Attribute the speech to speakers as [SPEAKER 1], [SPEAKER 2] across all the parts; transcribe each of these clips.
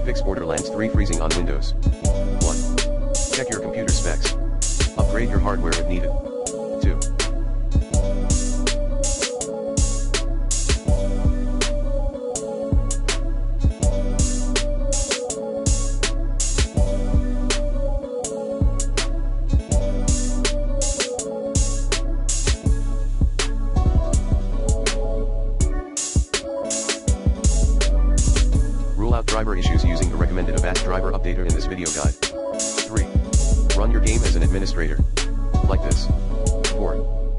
[SPEAKER 1] fix Borderlands 3 freezing on Windows. 1. Check your computer specs. Upgrade your hardware if needed. 2. Rule out driver issues using the recommended Avast driver updater in this video guide. 3. Run your game as an administrator. Like this. 4.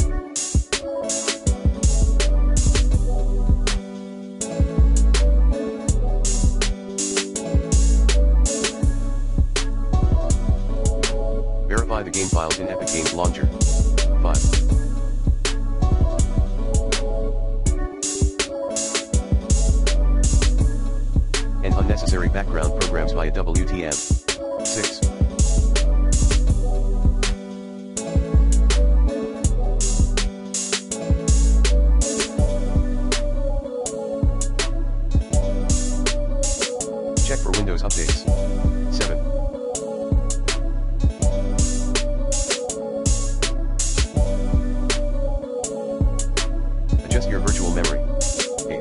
[SPEAKER 1] Verify the game files in Epic Games Launcher. 5. And unnecessary background programs via WTM. 6. Check for Windows updates. 7. Adjust your virtual memory. 8.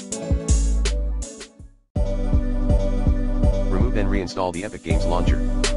[SPEAKER 1] Remove and reinstall the Epic Games Launcher.